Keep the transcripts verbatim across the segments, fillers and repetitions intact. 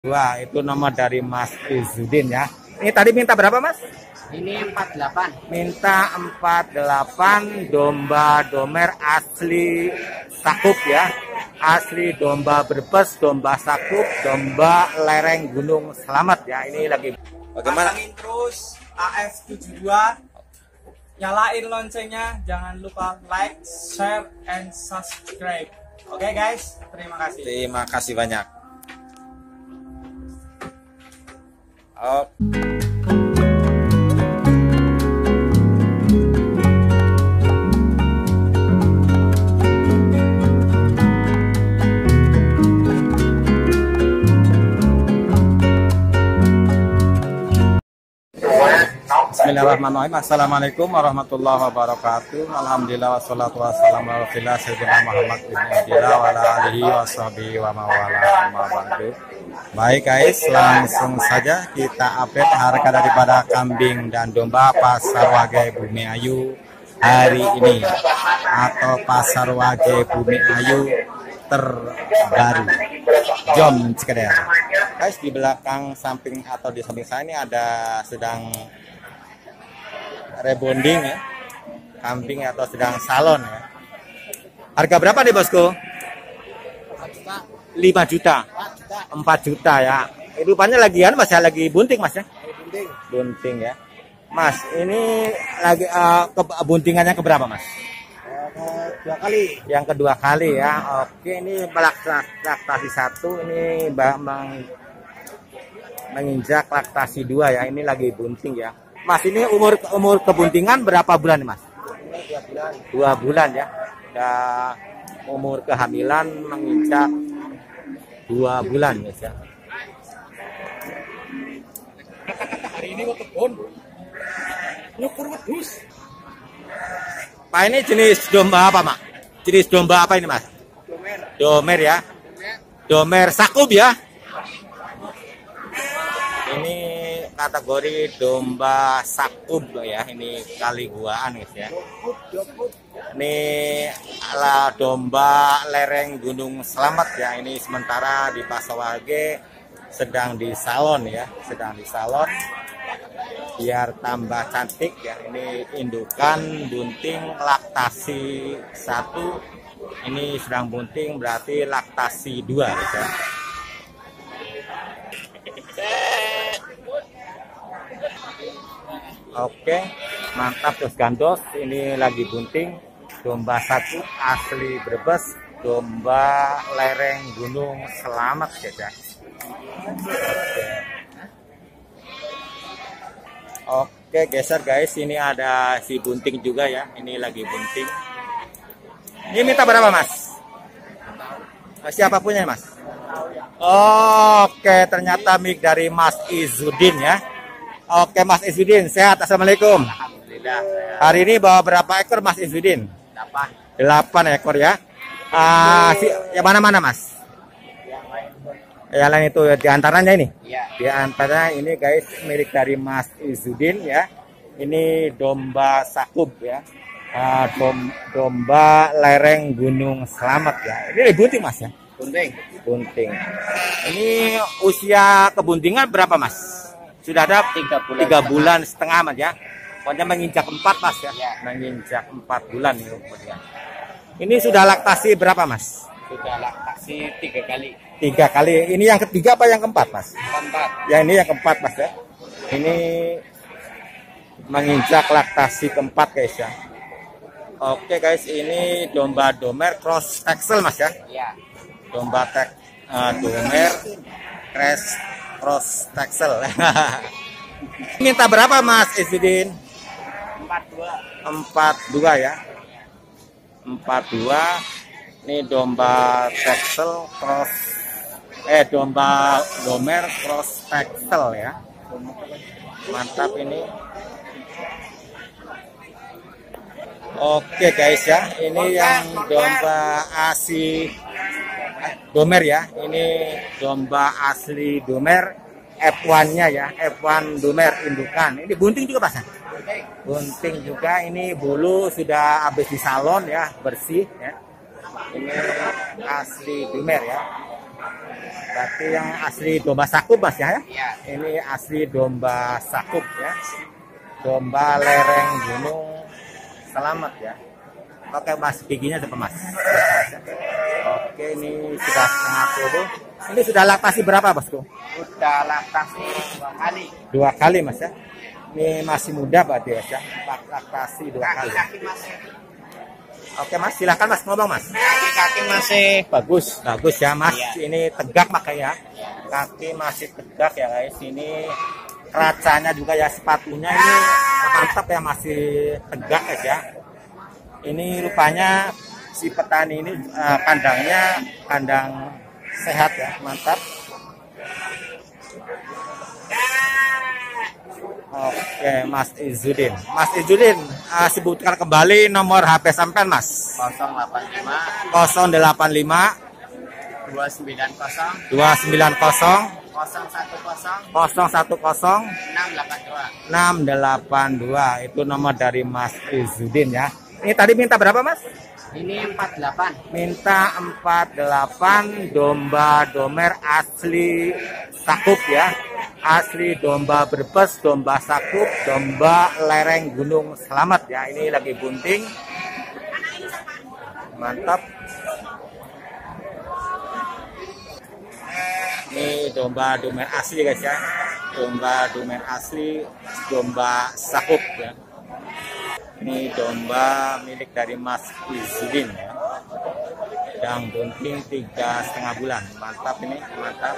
Wah, itu nomor dari Mas Izudin ya. Ini tadi minta berapa, Mas? Ini empat puluh delapan. Minta empat puluh delapan domba domer asli Sakup ya. Asli domba Brebes, domba Sakup, domba lereng Gunung Slamet ya. Ini lagi bagaimana? Pantengin terus A F tujuh puluh dua. Nyalain loncengnya, jangan lupa like, share, and subscribe. Oke okay, guys, terima kasih. Terima kasih banyak. Oh. Bismillahirrahmanirrahim. Assalamualaikum warahmatullahi wabarakatuh. Alhamdulillah wassalatu wassalamu ala rasulillah sayyidina Muhammad bin Abdillah wa ala alihi washabihi wa mawala amma ba'du. Baik guys, langsung saja kita update harga daripada kambing dan domba Pasar Wage Bumi Ayu hari ini, atau Pasar Wage Bumi Ayu terbaru. Jom sekedar. Guys, di belakang samping atau di samping saya ini ada sedang rebonding ya, kambing atau sedang salon ya. Harga berapa nih bosku? lima juta, empat juta ya. Rupanya lagi kan masih lagi bunting mas ya? Bunting. Bunting ya. Mas, ini lagi uh, ke, buntingannya ke berapa mas? Dua kali. Yang kedua kali ya. Oke, ini laktasi satu, ini bang menginjak laktasi dua ya. Ini lagi bunting ya. Mas, ini umur umur kebuntingan berapa bulan nih mas? Dua bulan. Dua bulan ya. Udah umur kehamilan menginjak dua bulan guys ya. Hari ini mau kebun. Nyukur wedhus. Pak, ini jenis domba apa, Mak? Jenis domba apa ini, Mas? Domer. Domer ya. Domer Sakup ya. Ini kategori domba Sakup ya. Ini kali guaan guys ya. Ini ala domba lereng Gunung Slamet ya. Ini sementara di Pasar Wage sedang di salon ya, sedang di salon biar tambah cantik ya. Ini indukan bunting laktasi satu, ini sedang bunting berarti laktasi dua ya. Oke, mantap terus gandos. Ini lagi bunting domba satu asli Brebes, domba lereng Gunung Slamet ya. Oke. Oke, geser guys, ini ada si bunting juga ya. Ini lagi bunting. Ini minta berapa mas? Siapa punya mas? Oke, ternyata mic dari Mas Izudin ya. Oke Mas Izudin, sehat? Assalamualaikum. Alhamdulillah. Hari ini bawa berapa ekor Mas Izudin? Delapan. Delapan ekor ya. Uh, si, yang mana-mana mas? Yang lain itu di antaranya ini. Iya. Di antara ini guys milik dari Mas Izudin ya. Ini domba Sakup ya. Uh, dom, domba lereng Gunung Slamet ya. Ini bunting mas ya. Bunting. Bunting. Ini usia kebuntingan berapa mas? Sudah ada Tiga bulan. Tiga bulan setengah mas ya. Pokoknya menginjak empat mas ya. Ya. Menginjak empat bulan ini umurnya. Ini sudah laktasi berapa mas? Sudah laktasi tiga kali. Tiga kali. Ini yang ketiga apa yang keempat mas? Keempat. Ya ini yang keempat mas ya. Ini menginjak laktasi keempat guys ya. Oke guys, ini domba domer cross texel mas ya. Iya. Domba tek uh, domer cross cross texel. Minta berapa mas Izudin? Empat dua. Empat dua ya. Empat dua. Ini domba texel cross eh domba domer cross texel ya. Mantap ini. Oke guys ya, ini yang domba asli domer ya. Ini domba asli domer F satu-nya ya, F satu domer indukan. Ini bunting juga Pak. Bunting juga, ini bulu sudah habis di salon ya, bersih ya. Ini asli domer ya. Berarti yang asli domba Sakup mas ya? Iya. Ini asli domba Sakup ya. Domba lereng Gunung Selamat ya. Oke mas, giginya apa mas? Oke, ini sudah setengah puluh. Ini sudah laktasi berapa bosku? Udah laktasi dua kali. Dua kali mas ya. Ini masih muda berarti mas ya. Laktasi dua kali. Kaki masih. Oke mas, silahkan mas ngomong mas. Kaki masih Bagus, bagus ya mas. Iya. Ini tegak makanya. Kaki masih tegak ya guys. Ini keracanya juga ya, sepatunya ini mantap ya, masih tegak aja. Ini rupanya si petani ini uh, kandangnya kandang sehat ya, mantap. Oke Mas Izudin, Mas Izudin uh, sebutkan kembali nomor H P sampean Mas. nol delapan lima nol delapan lima dua sembilan nol dua sembilan nol nol satu nol nol satu nol enam delapan dua. enam delapan dua. Itu nomor dari Mas Izudin ya. Ini tadi minta berapa mas? Ini empat delapan. Minta empat delapan domba domer asli Sakup ya. Asli domba Brebes, domba Sakup, domba lereng Gunung Selamat ya. Ini lagi bunting. Mantap. Ini domba domer asli guys ya. Domba domer asli, domba Sakup ya. Ini domba milik dari Mas Izudin ya. Yang bunting tiga setengah bulan. Mantap ini, mantap.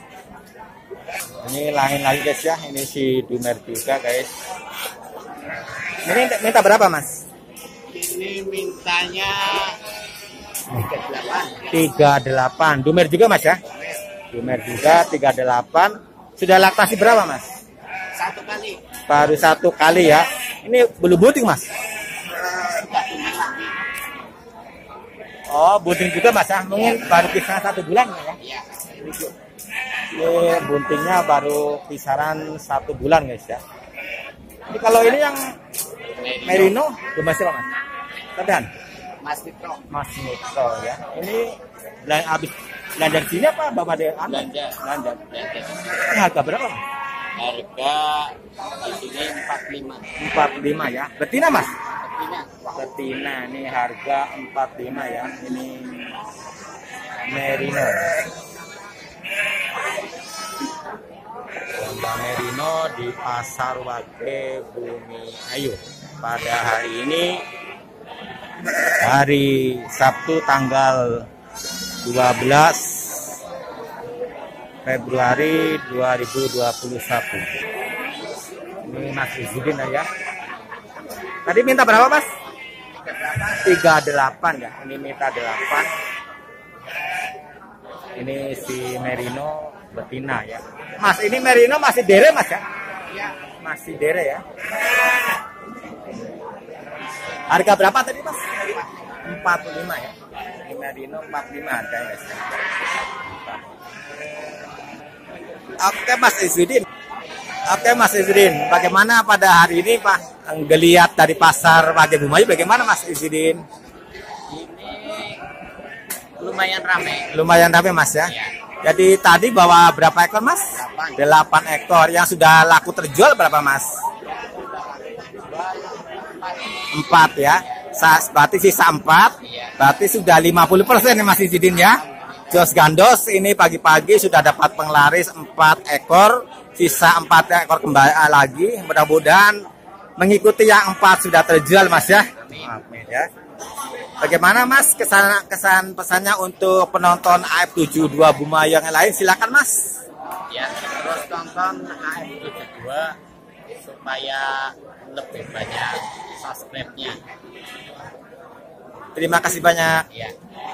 Ini lain lagi guys ya. Ini si Dumer juga guys. Ini minta berapa mas? Ini mintanya tiga delapan. tiga delapan. Dumer juga mas ya? Dumer juga tiga delapan. Sudah laktasi berapa mas? Satu kali. Baru satu kali ya. Ini belum bunting mas? Oh bunting juga mas ya? Mungkin baru kisaran satu bulan ya? Iya. Ini buntingnya baru kisaran satu bulan guys ya. Ini kalau ini yang Merino, domba siapa mas? Sampean? Mas Mitro. Mas Mitro ya. Ini belanja habis belanja di sini apa bapak dia? Belanja. Belanja. Belanja. Ini harga berapa mas? Harga di sini empat puluh lima. empat puluh lima ya. Betina mas? Betina. Betina ini harga empat puluh lima ya. Ini Merino. Domba Merino di Pasar Wage Bumi Ayu pada hari ini, hari Sabtu tanggal dua belas Februari dua ribu dua puluh satu. Ini Mas Izudin ya. Tadi minta berapa mas? tiga delapan ya. Ini minta delapan. Ini si Merino betina ya. Mas ini Merino masih dere mas ya? Iya. Masih dere ya. Harga berapa tadi mas? empat puluh lima ya. Ini Merino empat puluh lima harganya guys. Oke Mas Izudin. Oke Mas Izudin, bagaimana pada hari ini Pak ngelihat dari pasar Wage Bumi Ayu, bagaimana Mas Izudin? Ini lumayan ramai. Lumayan ramai Mas ya. Iya. Jadi tadi bawa berapa ekor Mas? delapan ekor. Yang sudah laku terjual berapa Mas? empat ya. Berarti sisa empat. Berarti sudah lima puluh persen ya Mas Izudin ya. Jos Gandos ini pagi-pagi sudah dapat penglaris empat ekor. Sisa empat ekor kembali lagi. Mudah-mudahan mengikuti yang empat sudah terjual Mas ya. Amin ya. Bagaimana Mas kesan kesan pesannya untuk penonton A F tujuh puluh dua Bumi Ayu yang lain, silakan Mas. Ya, terus tonton A F tujuh puluh dua supaya lebih banyak subscribe-nya. Terima kasih banyak. Ya.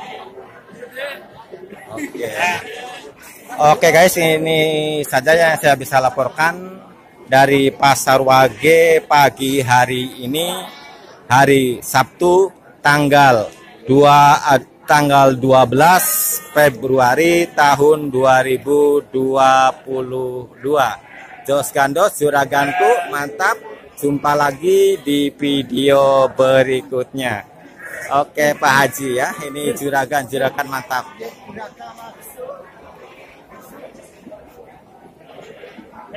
Oke. Oke guys, ini saja yang saya bisa laporkan dari Pasar Wage pagi hari ini, hari Sabtu tanggal dua tanggal dua belas Februari tahun dua ribu dua puluh dua. Jos Gandos juraganku mantap. Jumpa lagi di video berikutnya. Oke Pak Haji ya, ini juragan juragan mantap.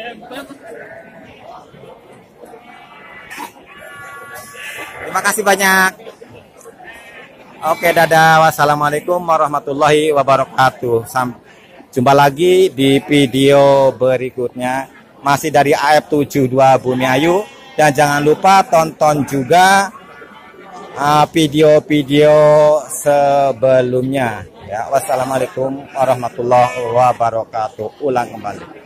Terima kasih banyak. Oke, dadah. Wassalamualaikum warahmatullahi wabarakatuh. Sampai jumpa lagi di video berikutnya. Masih dari A F tujuh puluh dua Bumiayu. Dan jangan lupa tonton juga video-video uh, sebelumnya. Ya, wassalamualaikum warahmatullahi wabarakatuh. Ulang kembali.